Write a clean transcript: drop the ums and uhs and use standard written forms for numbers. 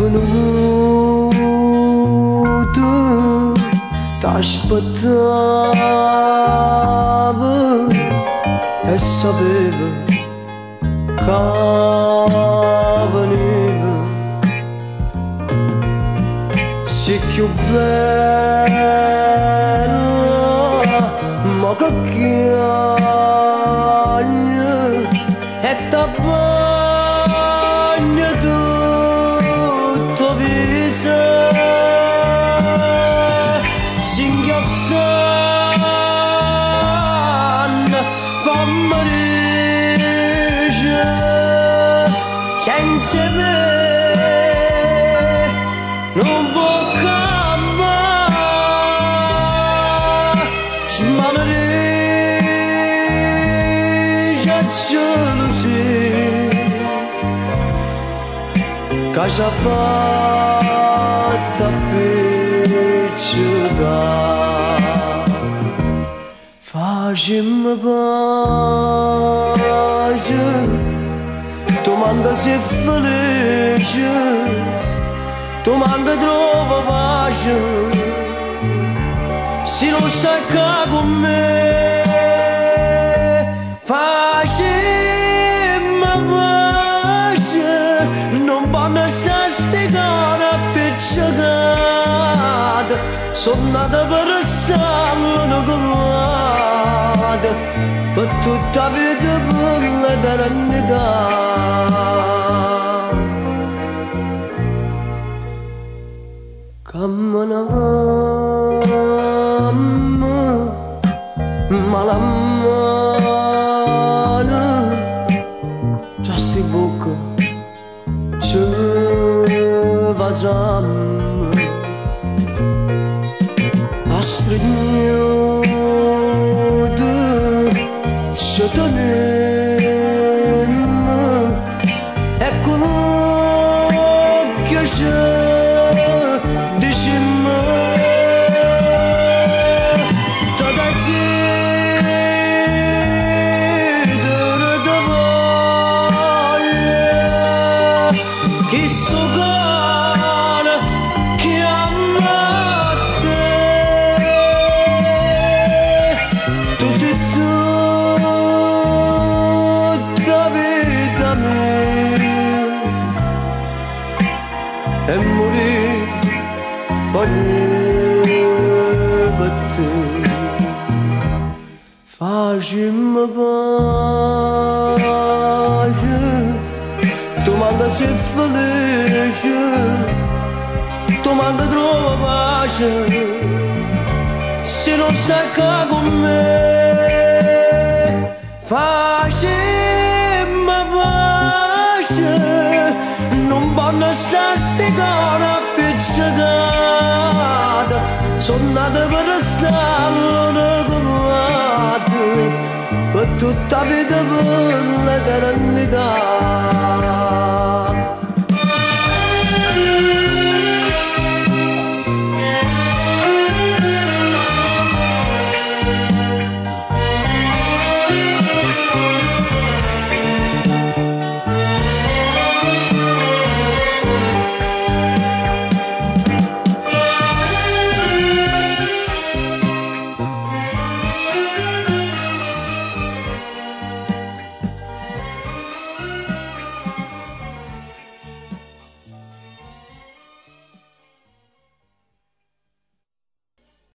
nudo taş batabı hesabı kavanı se più bella ma che chiagna e t'abbagna tutto viso singhiozzando pomeriggio senza me non può cambiare smanereggia casa fatta piccica facciamo pace domanda se felice domanda trova pace se non sai che con me facciamo pace non vanno a stare cara piccicata sono nata per stare una colata per tutta la vita per l'eternità camminammo ma la mano già sti bocca ce vazam a stregnudo ce tenemmo e con occhio ce dicimmo tutta sidere da voglia chi so cara chiama te tu sei tutta vita mia e morì per te facciamo pace domanda se felice domanda trova pace se non sai che con me facciamo pace non vanno a stare cara piccicata sono nata per stare una colata per tutta la vita per l'eternità